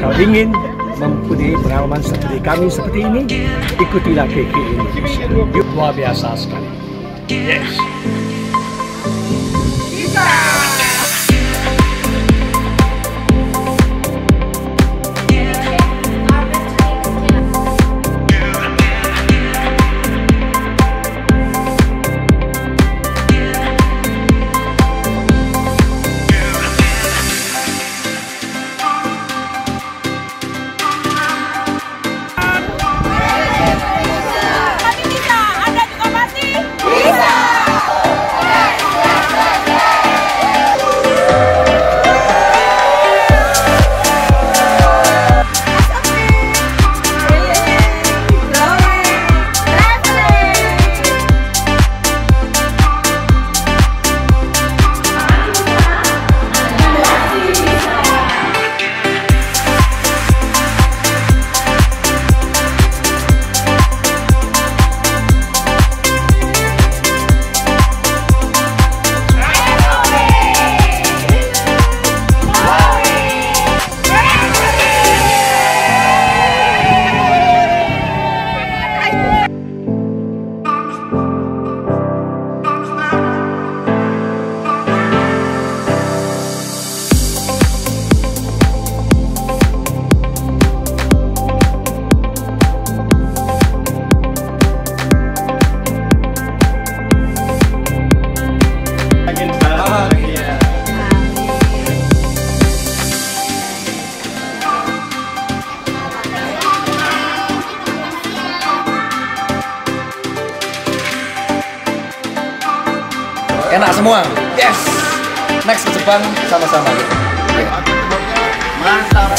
Kalau ingin mempunyai pengalaman seperti kami seperti ini, ikutilah KK Indonesia. Luar biasa sekali. Yes. Enak semua. Yes. Next ke Jepang sama-sama. Mantap.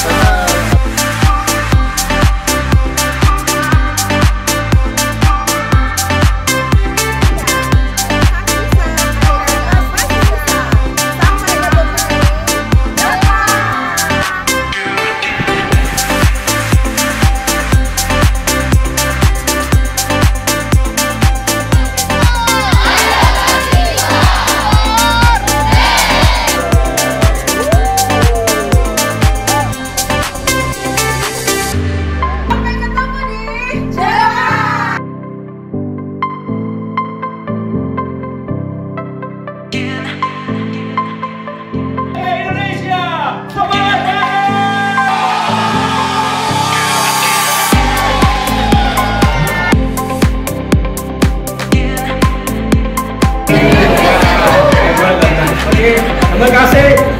Terima kasih.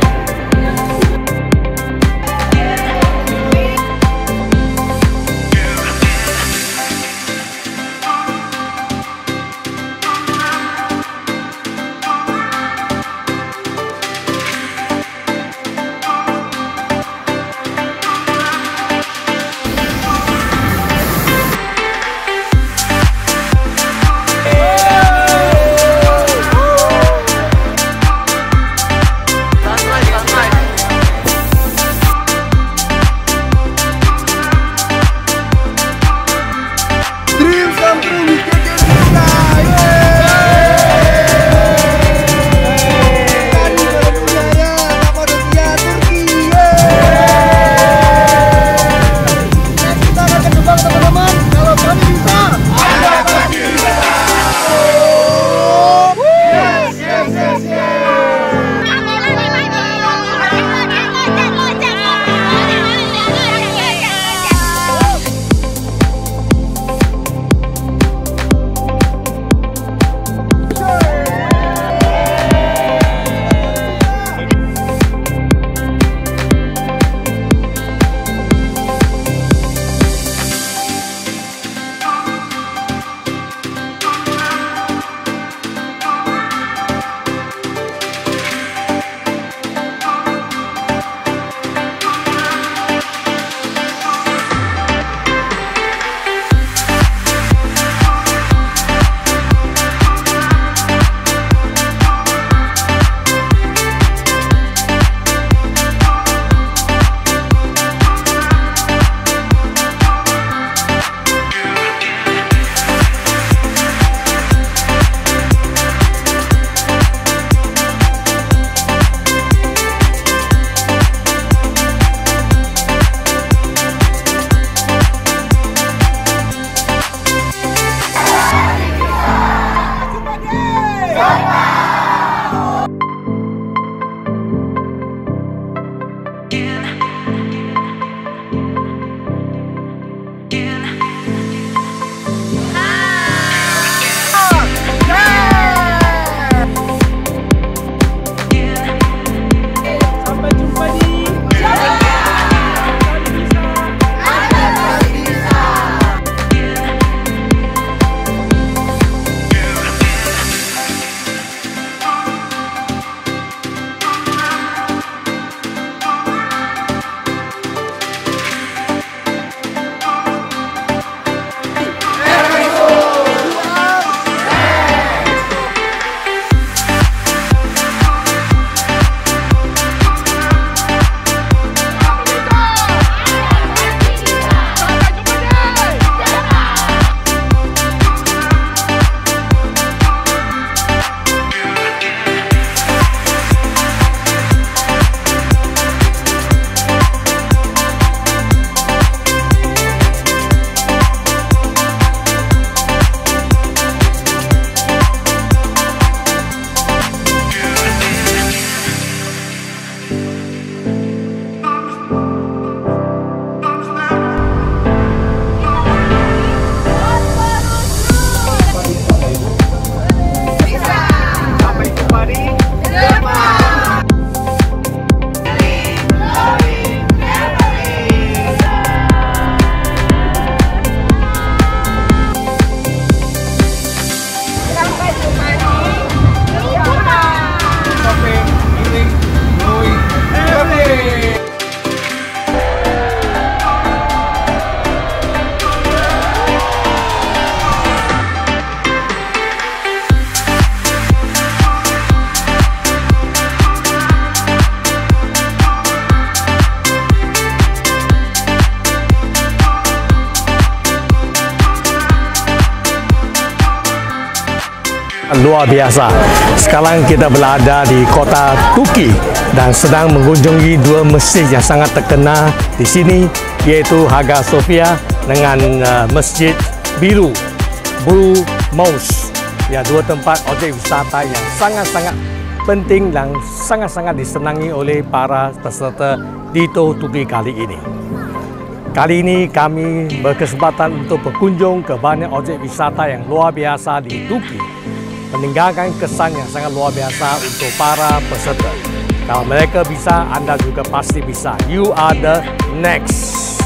luar biasa. Sekarang kita berada di kota Turki dan sedang mengunjungi dua masjid yang sangat terkenal di sini, iaitu Hagia Sophia dengan Masjid Biru Blue Mosque. Ya, dua tempat objek wisata yang sangat-sangat penting dan sangat-sangat disenangi oleh para peserta di Tour Turki kali ini. Kali ini kami berkesempatan untuk berkunjung ke banyak objek wisata yang luar biasa di Turki, meninggalkan kesan yang sangat luar biasa untuk para peserta. Kalau mereka bisa, anda juga pasti bisa. You are the next.